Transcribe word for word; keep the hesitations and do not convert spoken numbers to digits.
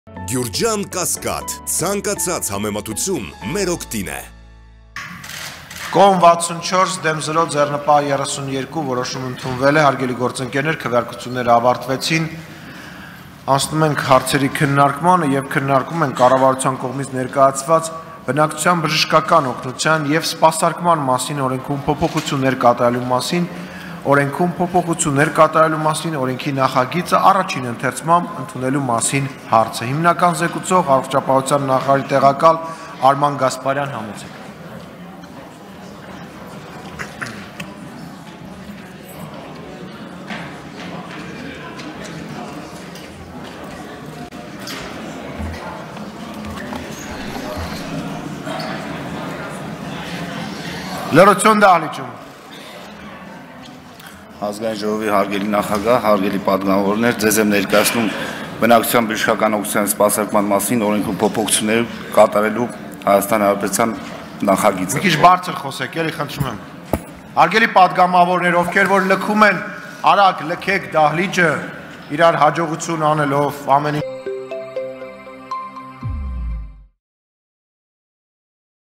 Գյուրջան Կասկադ, ցանկացած համեմատություն մեր օգտին է։ Կողմ վաթսունչորս դեմ զրո ձեռնպահ երեսունյերկու որոշում ընդունվել է, հարգելի գործընկերներ, քվեարկությունները ավարտվեցին։ Անցնում ենք հարցերի քննարկմանը եւ քննարկում ենք կառավարության կողմից ներկայացված բնակչության բժշկական օգնության եւ սպասարկման մասին օրենքում փոփոխություններ կատարելու մասին, օրենքում փոփոխություններ կատարելու մասին օրենքի նախագիծը առաջին ընթերցմամբ ընդունելու մասին հարցը։ Հիմնական զեկուցող առողջապահության նախարարի տեղակալ Արման Գասպարյան, համոզեք։ Լրություն դահլիճում։ Ազգային ժողովի հարգելի նախագահ, հարգելի պատգամավորներ, ձեզ եմ ներկայացնում բնակչության բժշկական օգնության սպասարկման մասին օրենքում փոփոխություններ կատարելու Հայաստանի Հանրապետության նախագիծը։ Մի քիչ բարձր խոսեք, ելի խնդրում եմ։ Հարգելի պատգամավորներ, ովքեր որ լքում են, արագ լքեք դահլիճը, իրար հաջողություն անելով ամեն ինչ